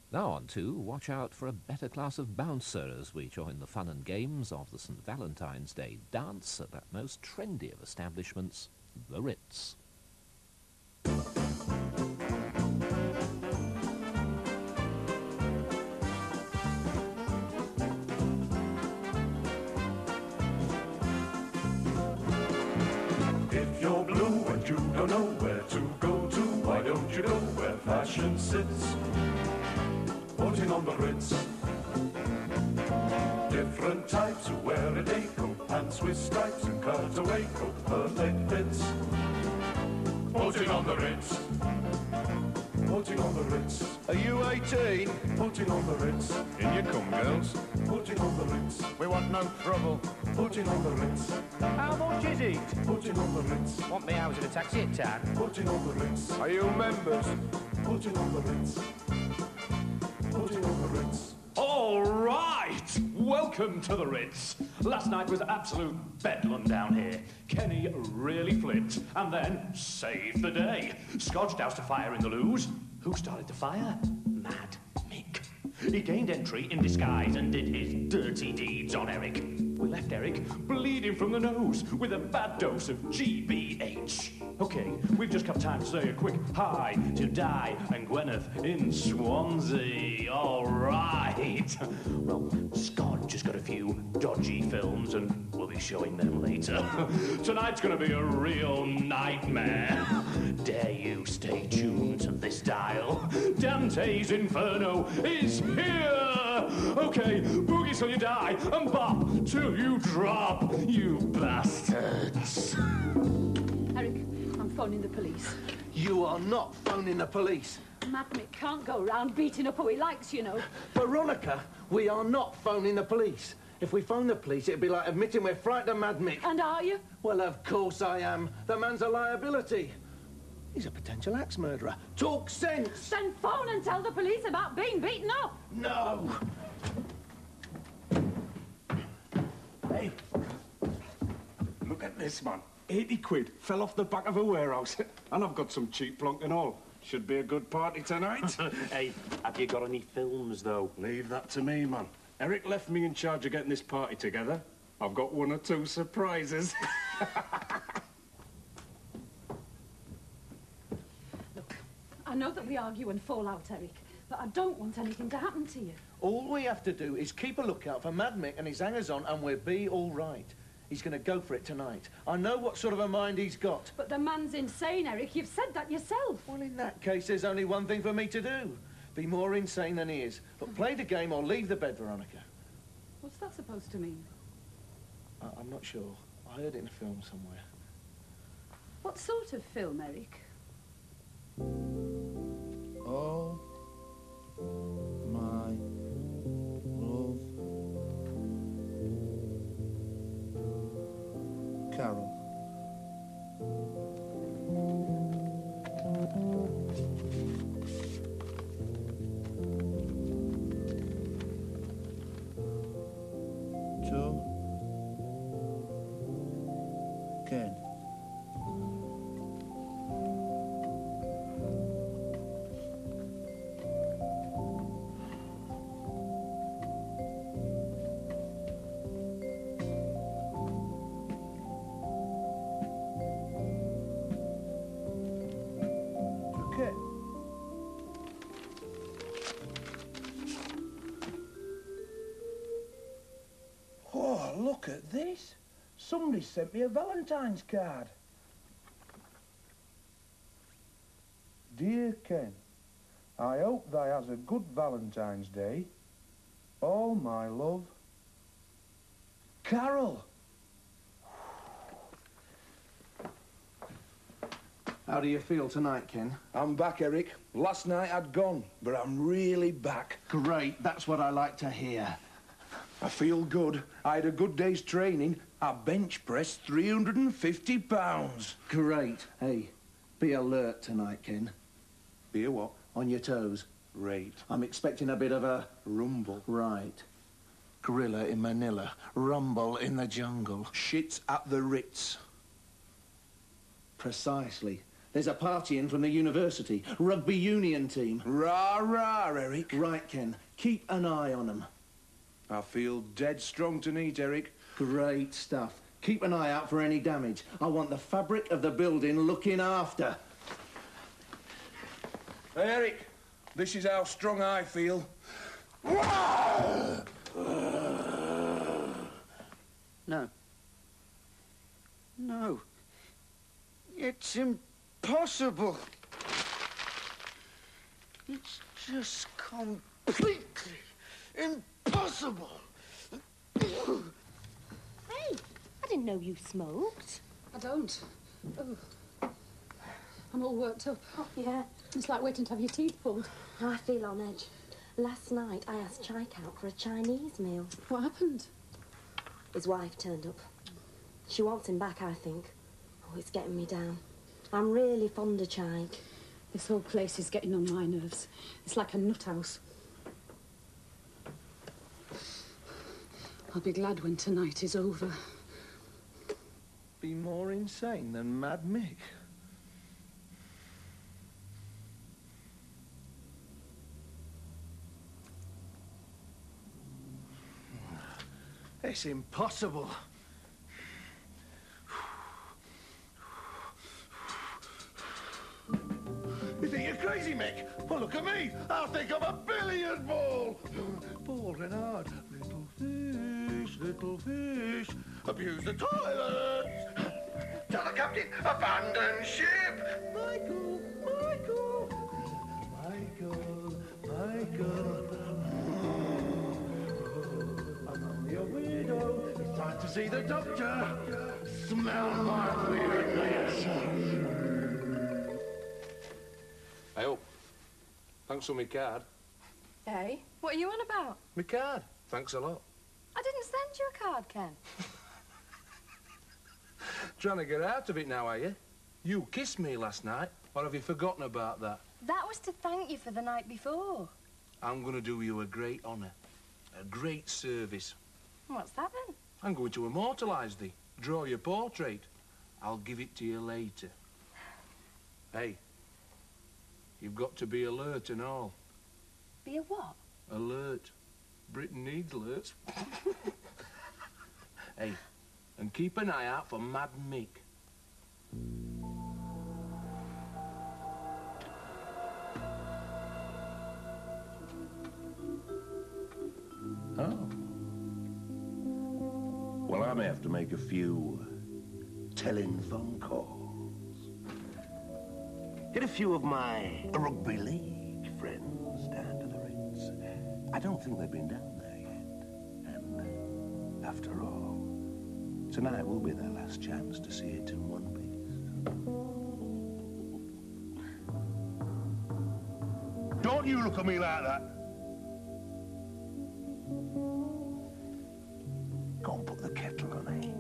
Now on to watch out for a better class of bouncer as we join the fun and games of the St. Valentine's Day dance at that most trendy of establishments, the Ritz. If you're blue and you don't know where to go to, why don't you go where fashion sits? Putting on the Ritz. Different types who wear a day coat, pants with stripes and cutaway coat, perfect fits. Putting on the Ritz. Putting on the Ritz. Are you 18? Putting on the Ritz. In you come, girls. Putting on the Ritz. We want no trouble. Putting on the Ritz. How much is it? Putting on the Ritz. Want me out in a taxi at town? Putting on the Ritz. Are you members? Putting on the Ritz. Putting on the Ritz. All right, welcome to the Ritz. Last night was absolute bedlam down here. Kenny really flipped and then saved the day. Scotch doused a fire in the loos. Who started the fire? Mad Mick. He gained entry in disguise and did his dirty deeds on Eric. We left Eric bleeding from the nose with a bad dose of GBH. Okay, we've just got time to say a quick hi to Di and Gwyneth in Swansea. All right. Well, Scott just got a few dodgy films and we'll be showing them later. Tonight's going to be a real nightmare. Dare you stay tuned to this dial. Dante's Inferno is here. Okay, boogie till you die and bop till you drop, you bastards. Eric, I'm phoning the police. You are not phoning the police. Mad Mick can't go around beating up who he likes, you know. Veronica, we are not phoning the police. If we phone the police, it'd be like admitting we're frightened of Mad Mick. And are you? Well, of course I am. The man's a liability. He's a potential axe murderer. Talk sense! Then phone and tell the police about being beaten up. No! Hey, look at this, man. 80 quid fell off the back of a warehouse. And I've got some cheap plonk and all. Should be a good party tonight. Hey, have you got any films, though? Leave that to me, man. Eric left me in charge of getting this party together. I've got 1 or 2 surprises. Look, I know that we argue and fall out, Eric, but I don't want anything to happen to you. All we have to do is keep a lookout for Mad Mick and his hangers-on and we'll be all right. He's going to go for it tonight. I know what sort of a mind he's got. But the man's insane, Eric. You've said that yourself. Well, in that case, there's only one thing for me to do. Be more insane than he is. But play the game or leave the bed, Veronica. What's that supposed to mean? I'm not sure. I heard it in a film somewhere. What sort of film, Eric? Oh, my love, Carol. To Ken. Okay. Oh, look at this. Somebody sent me a Valentine's card. Dear Ken, I hope thou has a good Valentine's Day. All my love, Carol. How do you feel tonight, Ken? I'm back, Eric. Last night I'd gone, but I'm really back. Great, that's what I like to hear. I feel good. I had a good day's training. I bench pressed 350 pounds. Great. Hey, be alert tonight, Ken. Be a what? On your toes. Right. I'm expecting a bit of a... Rumble. Right. Gorilla in Manila. Rumble in the jungle. Shit's at the Ritz. Precisely. There's a party in from the university. Rugby union team. Rah, rah, Eric. Right, Ken. Keep an eye on them. I feel dead strong tonight, Eric. Great stuff. Keep an eye out for any damage. I want the fabric of the building looking after. Hey, Eric, this is how strong I feel. No. No. It's impossible. It's just completely impossible. Hey, I didn't know you smoked. I don't. Oh. I'm all worked up. Oh, yeah. It's like waiting to have your teeth pulled. I feel on edge. Last night, I asked Chike out for a Chinese meal. What happened? His wife turned up. She wants him back, I think. Oh, it's getting me down. I'm really fond of Chike. This whole place is getting on my nerves. It's like a nut house. I'll be glad when tonight is over. Be more insane than Mad Mick. It's impossible. You think you're crazy, Mick? Well, look at me. I think I'm a billiard ball. Ball and hard. Little fish. Abuse the toilets. Tell the captain, abandon ship. Michael, Michael. Michael, Michael. I'm only a widow. It's time to see the doctor. Smell my weirdness. Hey, up. Thanks for my card. Hey, what are you on about? My card. Thanks a lot. I didn't send you a card, Ken. Trying to get out of it now, are you? You kissed me last night, or have you forgotten about that? That was to thank you for the night before. I'm going to do you a great honour, a great service. What's that then? I'm going to immortalise thee, draw your portrait. I'll give it to you later. Hey, you've got to be alert and all. Be a what? Alert. Britain needs alerts. Hey, and keep an eye out for Mad Mick. Oh. Well, I may have to make a few telling phone calls. Get a few of my rugby league friends down to the Ritz. I don't think they've been down there yet. And after all, tonight will be their last chance to see it in one piece. Don't you look at me like that. Go and put the kettle on, eh?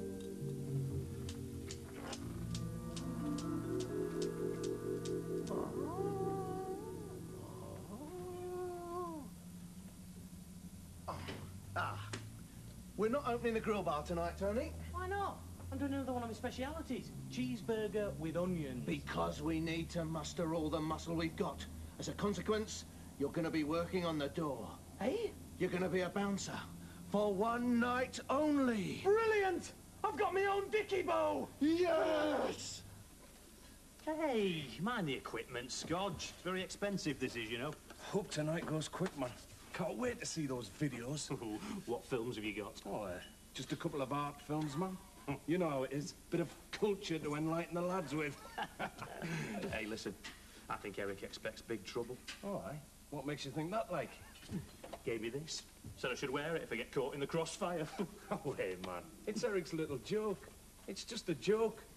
We're not opening the grill bar tonight, Tony. Why not? I'm doing another one of my specialities. Cheeseburger with onions. Because we need to muster all the muscle we've got. As a consequence, you're going to be working on the door. Hey? You're going to be a bouncer. For one night only. Brilliant! I've got my own dicky bow! Yes! Hey, mind the equipment, Scodge. It's very expensive, this is, you know. Hope tonight goes quick, man. Can't wait to see those videos. What films have you got? Oh, just a couple of art films, man. You know how it is. Bit of culture to enlighten the lads with. Hey, listen. I think Eric expects big trouble. Oh, aye. What makes you think that, like? Gave me this. Said I should wear it if I get caught in the crossfire. Oh, hey, man. It's Eric's little joke. It's just a joke.